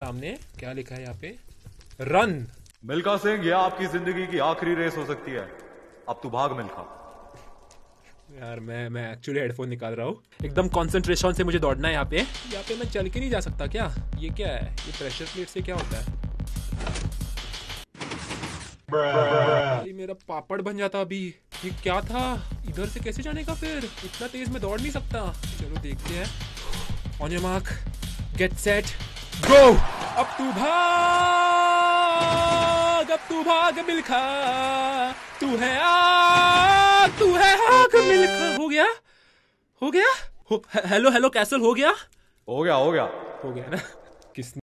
सामने क्या लिखा है यहाँ पे, रन। मिल्खा सिंह, यह आपकी जिंदगी की आखिरी रेस हो सकती है, अब तू भाग मिल्खा। यार मैं एक्चुअली हेडफोन निकाल रहा हूँ, एकदम कंसंट्रेशन से मुझे दौड़ना है। यहाँ पे मैं चल के नहीं जा सकता क्या? ये क्या है? ये प्रेशर प्लेट से क्या होता है? भाई मेरा पापड़ बन जाता अभी। ये क्या था? इधर से कैसे जाने का? फिर इतना तेज मैं दौड़ नहीं सकता। चलो देखते हैं। On your mark, get set, go. अब तू भाग मिल्खा, तू है आग मिल्खा। हो गया हेलो कैसल, हो गया हो गया ना? किस